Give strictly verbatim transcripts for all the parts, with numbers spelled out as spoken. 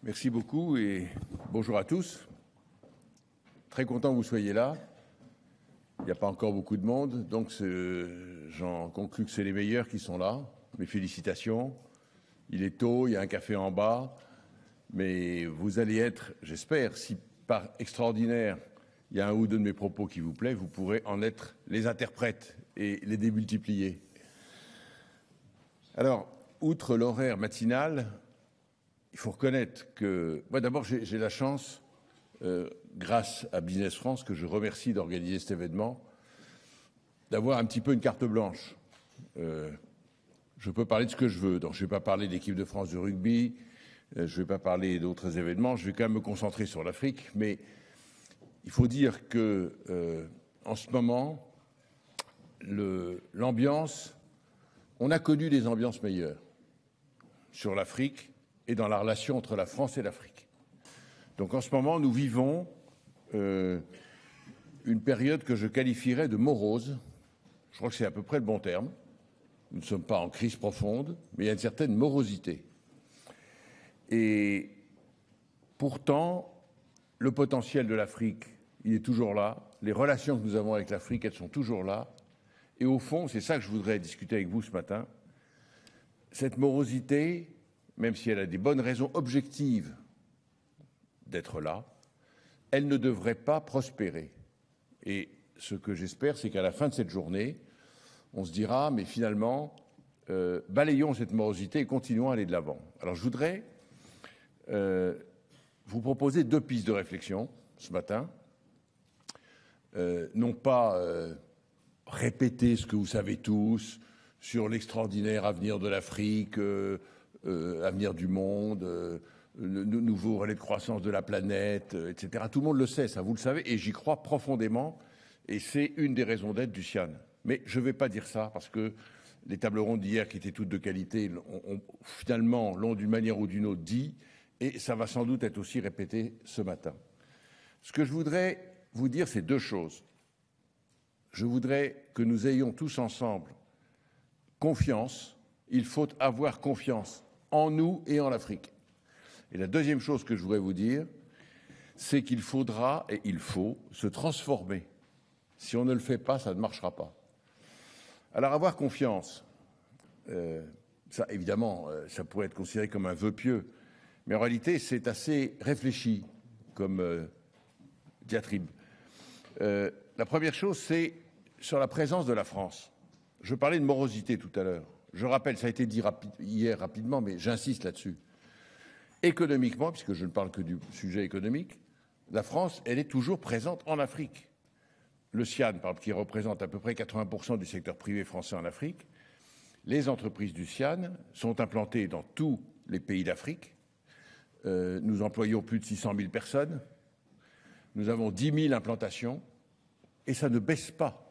Merci beaucoup et bonjour à tous. Très content que vous soyez là. Il n'y a pas encore beaucoup de monde, donc j'en conclus que c'est les meilleurs qui sont là. Mes félicitations. Il est tôt, il y a un café en bas, mais vous allez être, j'espère, si par extraordinaire, il y a un ou deux de mes propos qui vous plaît, vous pourrez en être les interprètes et les démultiplier. Alors, outre l'horaire matinal, il faut reconnaître que, moi d'abord j'ai la chance, euh, grâce à Business France, que je remercie d'organiser cet événement, d'avoir un petit peu une carte blanche. Euh, je peux parler de ce que je veux, donc je ne vais pas parler de l'équipe de France de rugby, euh, je ne vais pas parler d'autres événements, je vais quand même me concentrer sur l'Afrique, mais il faut dire que euh, en ce moment, l'ambiance, on a connu des ambiances meilleures sur l'Afrique et dans la relation entre la France et l'Afrique. Donc en ce moment, nous vivons euh, une période que je qualifierais de morose. Je crois que c'est à peu près le bon terme. Nous ne sommes pas en crise profonde, mais il y a une certaine morosité. Et pourtant, le potentiel de l'Afrique, il est toujours là. Les relations que nous avons avec l'Afrique, elles sont toujours là. Et au fond, c'est ça que je voudrais discuter avec vous ce matin. Cette morosité, même si elle a des bonnes raisons objectives d'être là, elle ne devrait pas prospérer. Et ce que j'espère, c'est qu'à la fin de cette journée, on se dira, mais finalement, euh, balayons cette morosité et continuons à aller de l'avant. Alors je voudrais euh, vous proposer deux pistes de réflexion ce matin. Euh, non pas euh, répéter ce que vous savez tous sur l'extraordinaire avenir de l'Afrique, euh, euh, avenir du monde, euh, le nouveau relais de croissance de la planète, euh, et cetera. Tout le monde le sait, ça, vous le savez, et j'y crois profondément, et c'est une des raisons d'être du CIAN. Mais je ne vais pas dire ça, parce que les tables rondes d'hier, qui étaient toutes de qualité, ont, ont, finalement, l'ont d'une manière ou d'une autre dit, et ça va sans doute être aussi répété ce matin. Ce que je voudrais vous dire, c'est deux choses. Je voudrais que nous ayons tous ensemble confiance. Il faut avoir confiance en nous et en l'Afrique. Et la deuxième chose que je voudrais vous dire, c'est qu'il faudra, et il faut, se transformer. Si on ne le fait pas, ça ne marchera pas. Alors avoir confiance, euh, ça évidemment, euh, ça pourrait être considéré comme un vœu pieux, mais en réalité, c'est assez réfléchi comme euh, diatribe. Euh, la première chose, c'est sur la présence de la France. Je parlais de morosité tout à l'heure. Je rappelle, ça a été dit rapi- hier rapidement, mais j'insiste là-dessus. Économiquement, puisque je ne parle que du sujet économique, la France, elle est toujours présente en Afrique. Le CIAN, par exemple, qui représente à peu près quatre-vingts pour cent du secteur privé français en Afrique, les entreprises du CIAN sont implantées dans tous les pays d'Afrique. Euh, nous employons plus de six cent mille personnes. Nous avons dix mille implantations et ça ne baisse pas.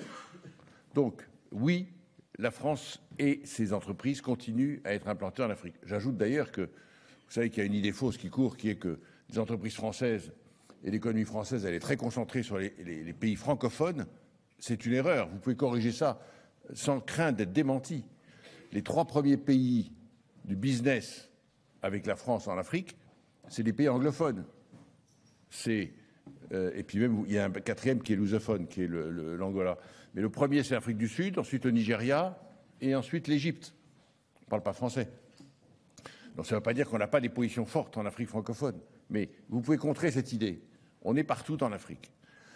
Donc, oui, la France et ses entreprises continuent à être implantées en Afrique. J'ajoute d'ailleurs que, vous savez qu'il y a une idée fausse qui court, qui est que les entreprises françaises et l'économie française, elle est très concentrée sur les, les, les pays francophones. C'est une erreur. Vous pouvez corriger ça sans crainte d'être démenti. Les trois premiers pays du business avec la France en Afrique, c'est des pays anglophones. C'est Euh, et puis même, il y a un quatrième qui est lusophone, qui est l'Angola. Mais le premier, c'est l'Afrique du Sud, ensuite le Nigeria, et ensuite l'Égypte. On ne parle pas français. Donc ça ne veut pas dire qu'on n'a pas des positions fortes en Afrique francophone. Mais vous pouvez contrer cette idée. On est partout en Afrique.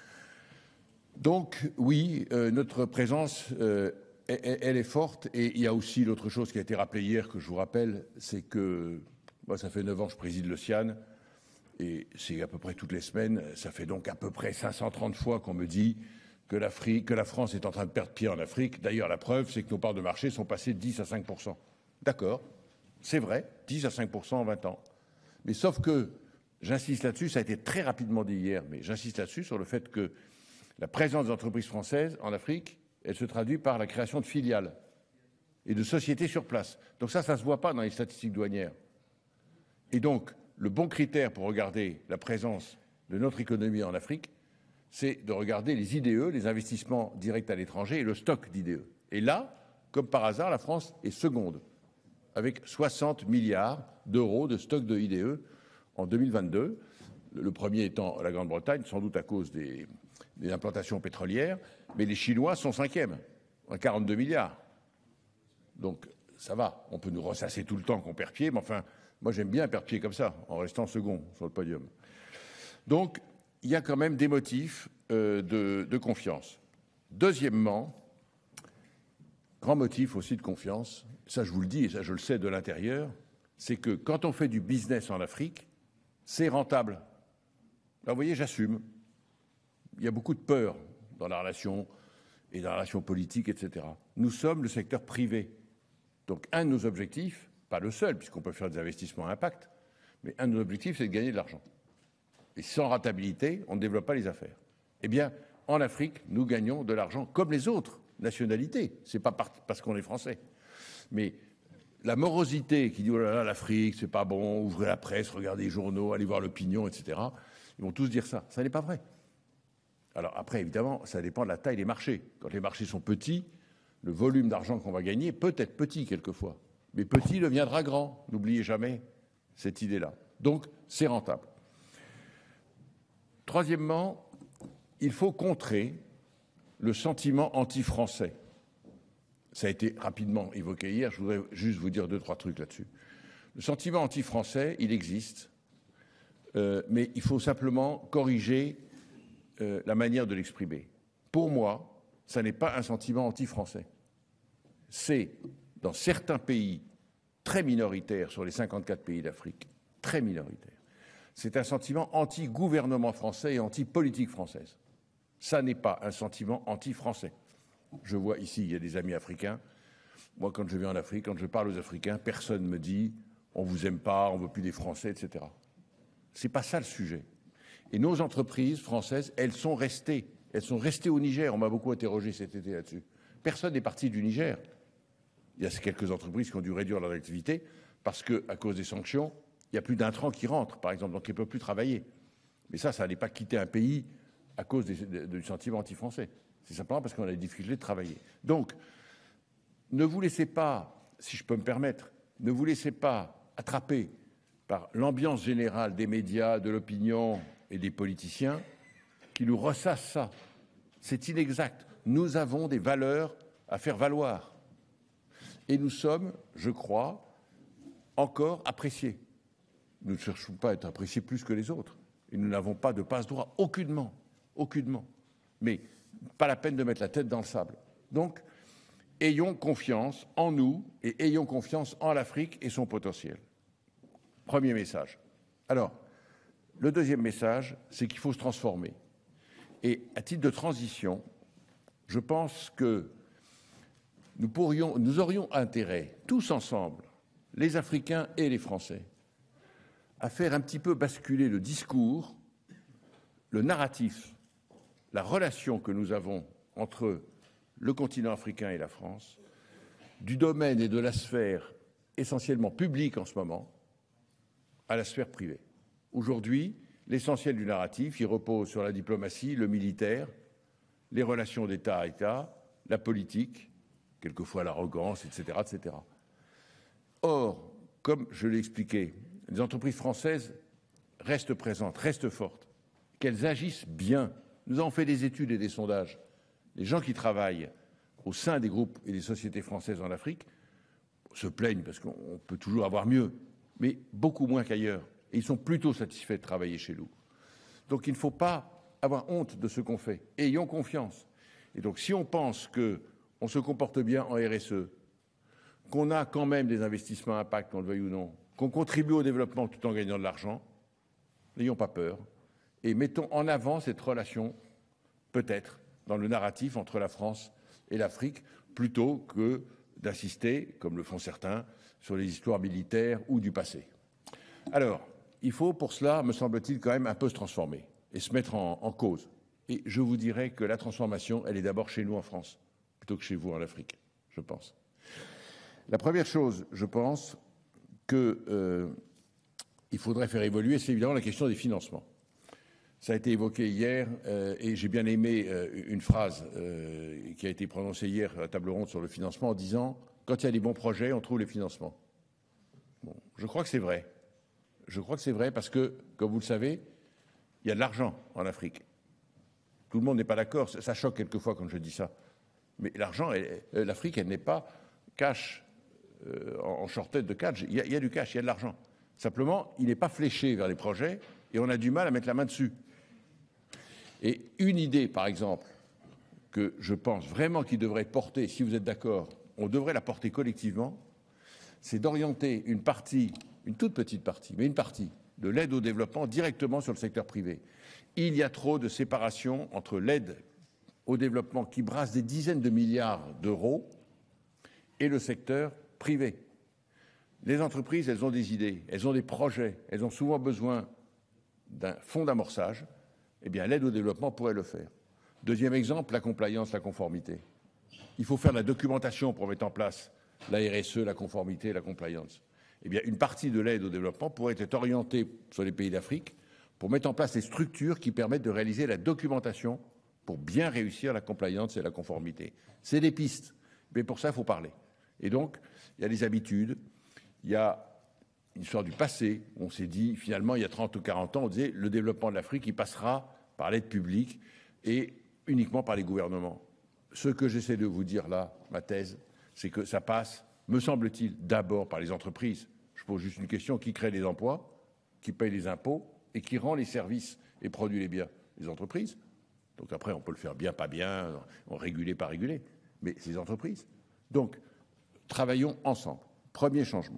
Donc, oui, euh, notre présence, euh, elle, elle est forte. Et il y a aussi l'autre chose qui a été rappelée hier, que je vous rappelle, c'est que, moi, ça fait neuf ans que je préside le CIAN. Et c'est à peu près toutes les semaines, ça fait donc à peu près cinq cent trente fois qu'on me dit que, l'Afrique, que la France est en train de perdre pied en Afrique. D'ailleurs, la preuve, c'est que nos parts de marché sont passées de dix à cinq pour cent. D'accord, c'est vrai, dix à cinq pour cent en vingt ans. Mais sauf que, j'insiste là-dessus, ça a été très rapidement dit hier, mais j'insiste là-dessus sur le fait que la présence des entreprises françaises en Afrique, elle se traduit par la création de filiales et de sociétés sur place. Donc ça, ça ne se voit pas dans les statistiques douanières. Et donc, le bon critère pour regarder la présence de notre économie en Afrique, c'est de regarder les I D E, les investissements directs à l'étranger, et le stock d'I D E. Et là, comme par hasard, la France est seconde, avec soixante milliards d'euros de stock de I D E. en deux mille vingt-deux, le premier étant la Grande-Bretagne, sans doute à cause des, des implantations pétrolières, mais les Chinois sont cinquièmes, à quarante-deux milliards. Donc ça va, on peut nous ressasser tout le temps qu'on perd pied, mais enfin, moi j'aime bien perdre pied comme ça, en restant second sur le podium. Donc il y a quand même des motifs euh, de, de confiance. Deuxièmement, grand motif aussi de confiance, ça je vous le dis et ça je le sais de l'intérieur, c'est que quand on fait du business en Afrique, c'est rentable. Là, vous voyez, j'assume. Il y a beaucoup de peur dans la relation et dans la relation politique, et cetera. Nous sommes le secteur privé. Donc, un de nos objectifs, pas le seul, puisqu'on peut faire des investissements à impact, mais un de nos objectifs, c'est de gagner de l'argent. Et sans rentabilité, on ne développe pas les affaires. Eh bien, en Afrique, nous gagnons de l'argent comme les autres nationalités. Ce n'est pas parce qu'on est français. Mais la morosité qui dit « oh là là, l'Afrique, c'est pas bon, ouvrez la presse, regardez les journaux, allez voir l'opinion, et cetera » Ils vont tous dire ça. Ça n'est pas vrai. Alors après, évidemment, ça dépend de la taille des marchés. Quand les marchés sont petits, le volume d'argent qu'on va gagner peut être petit quelquefois. Mais petit deviendra grand. N'oubliez jamais cette idée-là. Donc, c'est rentable. Troisièmement, il faut contrer le sentiment anti-français. Ça a été rapidement évoqué hier, je voudrais juste vous dire deux, trois trucs là-dessus. Le sentiment anti-français, il existe, euh, mais il faut simplement corriger euh, la manière de l'exprimer. Pour moi, ça n'est pas un sentiment anti-français. C'est, dans certains pays très minoritaires sur les cinquante-quatre pays d'Afrique, très minoritaires, c'est un sentiment anti-gouvernement français et anti-politique française. Ça n'est pas un sentiment anti-français. Je vois ici, il y a des amis africains. Moi, quand je vais en Afrique, quand je parle aux Africains, personne ne me dit « on ne vous aime pas, on ne veut plus des Français, et cetera » Ce n'est pas ça le sujet. Et nos entreprises françaises, elles sont restées. Elles sont restées au Niger. On m'a beaucoup interrogé cet été là-dessus. Personne n'est parti du Niger. Il y a quelques entreprises qui ont dû réduire leur activité parce qu'à cause des sanctions, il n'y a plus d'intrants qui rentrent, par exemple, donc ils ne peuvent plus travailler. Mais ça, ça n'allait pas quitter un pays à cause des, de, du sentiment anti-français. C'est simplement parce qu'on a des difficultés de travailler. Donc, ne vous laissez pas, si je peux me permettre, ne vous laissez pas attraper par l'ambiance générale des médias, de l'opinion et des politiciens qui nous ressassent ça. C'est inexact. Nous avons des valeurs à faire valoir. Et nous sommes, je crois, encore appréciés. Nous ne cherchons pas à être appréciés plus que les autres. Et nous n'avons pas de passe-droit, aucunement, aucunement. Mais pas la peine de mettre la tête dans le sable. Donc, ayons confiance en nous et ayons confiance en l'Afrique et son potentiel. Premier message. Alors, le deuxième message, c'est qu'il faut se transformer. Et à titre de transition, je pense que nous pourrions, nous aurions intérêt, tous ensemble, les Africains et les Français, à faire un petit peu basculer le discours, le narratif, la relation que nous avons entre le continent africain et la France, du domaine et de la sphère essentiellement publique en ce moment, à la sphère privée. Aujourd'hui, l'essentiel du narratif, il repose sur la diplomatie, le militaire, les relations d'État à État, la politique, quelquefois l'arrogance, et cetera, et cetera. Or, comme je l'ai expliqué, les entreprises françaises restent présentes, restent fortes, qu'elles agissent bien. Nous avons fait des études et des sondages. Les gens qui travaillent au sein des groupes et des sociétés françaises en Afrique se plaignent parce qu'on peut toujours avoir mieux, mais beaucoup moins qu'ailleurs. Et ils sont plutôt satisfaits de travailler chez nous. Donc il ne faut pas avoir honte de ce qu'on fait. Ayons confiance. Et donc si on pense qu'on se comporte bien en R S E, qu'on a quand même des investissements à impact, qu'on le veuille ou non, qu'on contribue au développement tout en gagnant de l'argent, n'ayons pas peur et mettons en avant cette relation, peut-être, dans le narratif entre la France et l'Afrique, plutôt que d'insister, comme le font certains, sur les histoires militaires ou du passé. Alors, il faut pour cela, me semble-t-il, quand même un peu se transformer et se mettre en, en cause. Et je vous dirais que la transformation, elle est d'abord chez nous en France, plutôt que chez vous en Afrique, je pense. La première chose, je pense, qu'il euh, faudrait faire évoluer, c'est évidemment la question des financements. Ça a été évoqué hier euh, et j'ai bien aimé euh, une phrase euh, qui a été prononcée hier à la table ronde sur le financement en disant « Quand il y a des bons projets, on trouve les financements ». Bon, je crois que c'est vrai. Je crois que c'est vrai parce que, comme vous le savez, il y a de l'argent en Afrique. Tout le monde n'est pas d'accord, ça choque quelquefois quand je dis ça. Mais l'argent, l'Afrique, elle n'est pas cash, euh, en short-tête de cash. Il y, a, il y a du cash, il y a de l'argent. Simplement, il n'est pas fléché vers les projets et on a du mal à mettre la main dessus. Et une idée, par exemple, que je pense vraiment qu'il devrait être portée, si vous êtes d'accord, on devrait la porter collectivement, c'est d'orienter une partie, une toute petite partie, mais une partie de l'aide au développement directement sur le secteur privé. Il y a trop de séparation entre l'aide au développement qui brasse des dizaines de milliards d'euros et le secteur privé. Les entreprises, elles ont des idées, elles ont des projets, elles ont souvent besoin d'un fonds d'amorçage. Eh bien, l'aide au développement pourrait le faire. Deuxième exemple, la compliance, la conformité. Il faut faire de la documentation pour mettre en place la R S E, la conformité, la compliance. Eh bien, une partie de l'aide au développement pourrait être orientée sur les pays d'Afrique pour mettre en place des structures qui permettent de réaliser la documentation pour bien réussir la compliance et la conformité. C'est des pistes, mais pour ça, il faut parler. Et donc, il y a des habitudes, il y a une histoire du passé. On s'est dit, finalement, il y a trente ou quarante ans, on disait le développement de l'Afrique, il passera par l'aide publique et uniquement par les gouvernements. Ce que j'essaie de vous dire là, ma thèse, c'est que ça passe, me semble-t-il, d'abord par les entreprises. Je pose juste une question, qui crée les emplois, qui paye les impôts et qui rend les services et produit les biens? Les entreprises. Donc après, on peut le faire bien, pas bien, on réguler, pas réguler, mais c'est les entreprises. Donc, travaillons ensemble. Premier changement.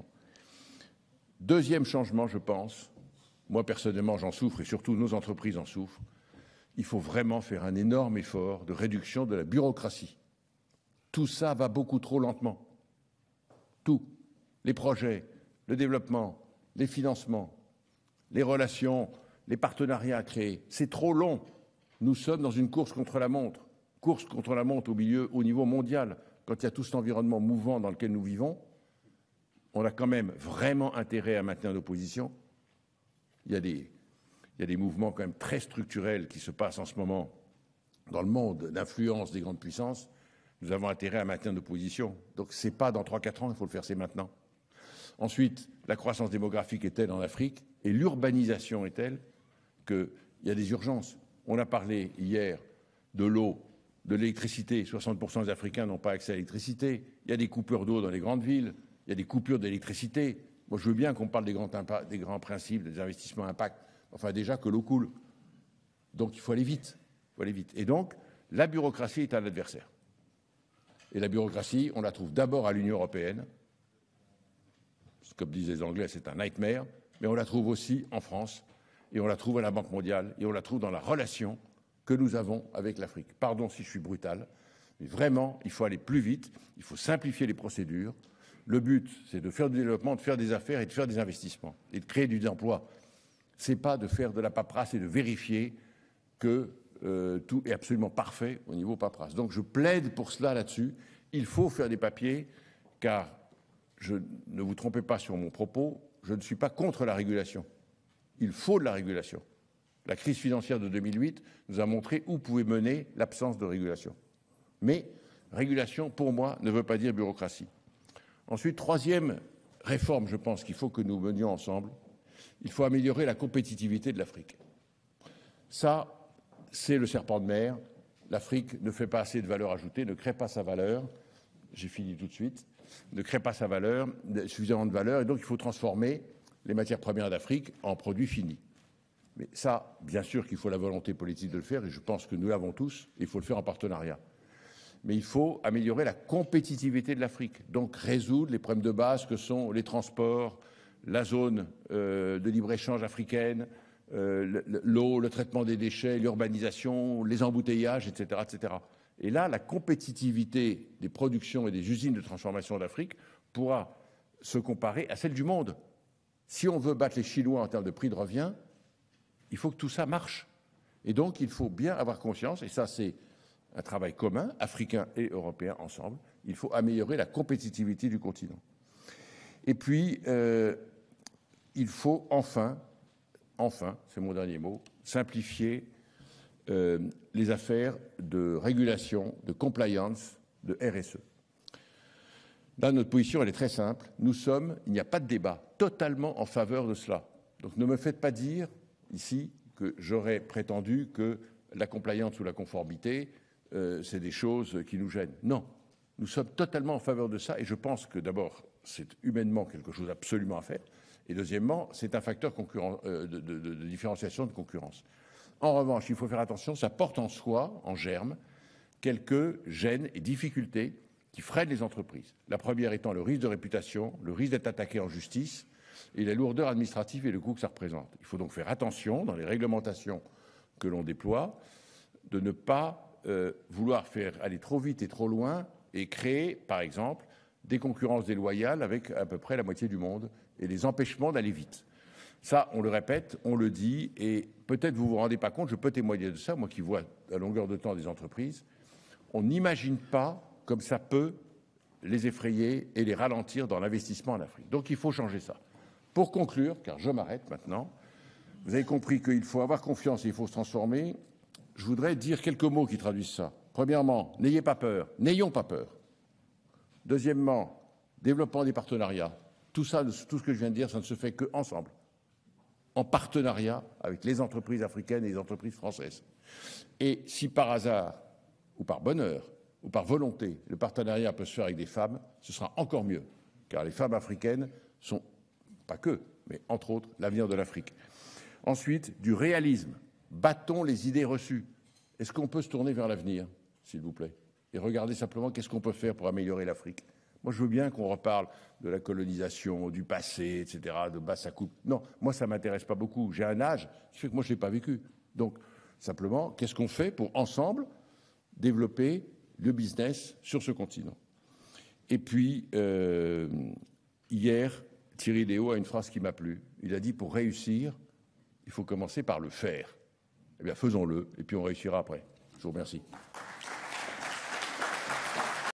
Deuxième changement, je pense, moi personnellement j'en souffre et surtout nos entreprises en souffrent, il faut vraiment faire un énorme effort de réduction de la bureaucratie. Tout ça va beaucoup trop lentement. Tout. Les projets, le développement, les financements, les relations, les partenariats à créer, c'est trop long. Nous sommes dans une course contre la montre, course contre la montre au milieu, au niveau mondial. Quand il y a tout cet environnement mouvant dans lequel nous vivons, on a quand même vraiment intérêt à maintenir nos positions. Il y a des, il y a des mouvements quand même très structurels qui se passent en ce moment dans le monde d'influence des grandes puissances. Nous avons intérêt à maintenir nos positions. Donc ce n'est pas dans trois quatre ans, il faut le faire, c'est maintenant. Ensuite, la croissance démographique est telle en Afrique et l'urbanisation est telle qu'il y a des urgences. On a parlé hier de l'eau, de l'électricité. soixante pour cent des Africains n'ont pas accès à l'électricité. Il y a des coupures d'eau dans les grandes villes. Il y a des coupures d'électricité. Moi, je veux bien qu'on parle des grands, des grands principes, des investissements à impact. Enfin, déjà que l'eau coule. Donc, il faut aller vite. Il faut aller vite. Et donc, la bureaucratie est un adversaire. Et la bureaucratie, on la trouve d'abord à l'Union européenne. Comme disent les Anglais, c'est un nightmare. Mais on la trouve aussi en France. Et on la trouve à la Banque mondiale. Et on la trouve dans la relation que nous avons avec l'Afrique. Pardon si je suis brutal. Mais vraiment, il faut aller plus vite. Il faut simplifier les procédures. Le but, c'est de faire du développement, de faire des affaires et de faire des investissements et de créer du emploi. Ce n'est pas de faire de la paperasse et de vérifier que euh, tout est absolument parfait au niveau paperasse. Donc je plaide pour cela là-dessus. Il faut faire des papiers, car je, ne vous trompez pas sur mon propos, je ne suis pas contre la régulation. Il faut de la régulation. La crise financière de deux mille huit nous a montré où pouvait mener l'absence de régulation. Mais régulation, pour moi, ne veut pas dire bureaucratie. Ensuite, troisième réforme, je pense qu'il faut que nous menions ensemble, il faut améliorer la compétitivité de l'Afrique. Ça, c'est le serpent de mer. L'Afrique ne fait pas assez de valeur ajoutée, ne crée pas sa valeur. J'ai fini tout de suite. Ne crée pas sa valeur, suffisamment de valeur, et donc il faut transformer les matières premières d'Afrique en produits finis. Mais ça, bien sûr qu'il faut la volonté politique de le faire, et je pense que nous l'avons tous, et il faut le faire en partenariat. Mais il faut améliorer la compétitivité de l'Afrique, donc résoudre les problèmes de base que sont les transports, la zone euh, de libre-échange africaine, euh, l'eau, le traitement des déchets, l'urbanisation, les embouteillages, et cetera, et cetera. Et là, la compétitivité des productions et des usines de transformation d'Afrique pourra se comparer à celle du monde. Si on veut battre les Chinois en termes de prix de revient, il faut que tout ça marche. Et donc, il faut bien avoir conscience, et ça c'est un travail commun, africain et européen ensemble, il faut améliorer la compétitivité du continent. Et puis, euh, il faut enfin, enfin, c'est mon dernier mot, simplifier euh, les affaires de régulation, de compliance, de R S E. Là, notre position, elle est très simple. Nous sommes, il n'y a pas de débat, totalement en faveur de cela. Donc ne me faites pas dire ici que j'aurais prétendu que la compliance ou la conformité, euh, c'est des choses qui nous gênent. Non, nous sommes totalement en faveur de ça et je pense que d'abord, c'est humainement quelque chose absolument à faire et deuxièmement, c'est un facteur concurren- euh, de, de, de, de différenciation de concurrence. En revanche, il faut faire attention, ça porte en soi, en germe, quelques gênes et difficultés qui freinent les entreprises. La première étant le risque de réputation, le risque d'être attaqué en justice et la lourdeur administrative et le coût que ça représente. Il faut donc faire attention dans les réglementations que l'on déploie de ne pas euh, vouloir faire aller trop vite et trop loin et créer, par exemple, des concurrences déloyales avec à peu près la moitié du monde et des empêchements d'aller vite. Ça, on le répète, on le dit, et peut-être vous vous rendez pas compte, je peux témoigner de ça, moi qui vois à longueur de temps des entreprises, on n'imagine pas comme ça peut les effrayer et les ralentir dans l'investissement en Afrique. Donc il faut changer ça. Pour conclure, car je m'arrête maintenant, vous avez compris qu'il faut avoir confiance et il faut se transformer. Je voudrais dire quelques mots qui traduisent ça. Premièrement, n'ayez pas peur, n'ayons pas peur. Deuxièmement, développement des partenariats. Tout ça, tout ce que je viens de dire, ça ne se fait qu'ensemble, en partenariat avec les entreprises africaines et les entreprises françaises. Et si par hasard, ou par bonheur, ou par volonté, le partenariat peut se faire avec des femmes, ce sera encore mieux, car les femmes africaines sont, pas que, mais entre autres, l'avenir de l'Afrique. Ensuite, du réalisme. Battons les idées reçues. Est-ce qu'on peut se tourner vers l'avenir, s'il vous plaît, et regarder simplement qu'est-ce qu'on peut faire pour améliorer l'Afrique? Moi, je veux bien qu'on reparle de la colonisation, du passé, et cetera, de basse à coupe. Non, moi, ça ne m'intéresse pas beaucoup. J'ai un âge qui fait que moi, je ne l'ai pas vécu. Donc, simplement, qu'est-ce qu'on fait pour, ensemble, développer le business sur ce continent? Et puis, euh, hier, Thierry Léo a une phrase qui m'a plu. Il a dit, pour réussir, il faut commencer par le faire. Eh bien, faisons-le, et puis on réussira après. Je vous remercie.